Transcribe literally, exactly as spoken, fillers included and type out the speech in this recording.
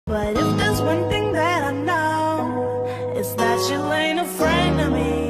But if there's one thing that I know, it's that you ain't a friend to me.